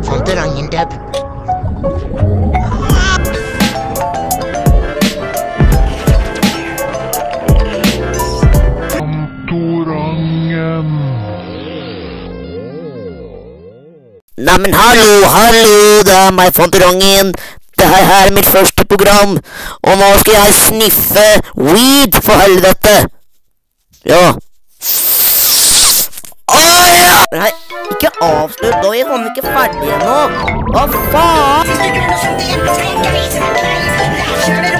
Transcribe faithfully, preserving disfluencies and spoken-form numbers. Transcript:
Fantorangen-dub. Neimen, hallo, hallo, det er meg, Fantorangen. Det her er mitt første program, og nå skal jeg sniffe weed, for helvete. Ja. Åh, ja! Nei, ikke avslutt nå, jeg kommer ikke ferdig ennå. Hva faen?